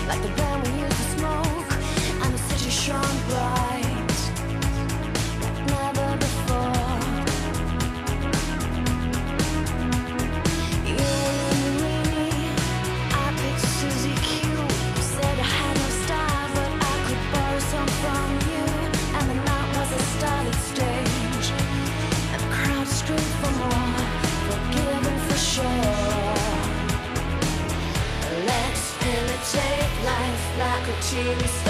like the band we used to smoke, and the city shone bright like never before. You and me, I picked Susie Q. Said I had no style, but I could borrow some from you. And the night was a starlit stage, and the crowd screamed for more, forgiven for sure. Let's imitate life like a TV star.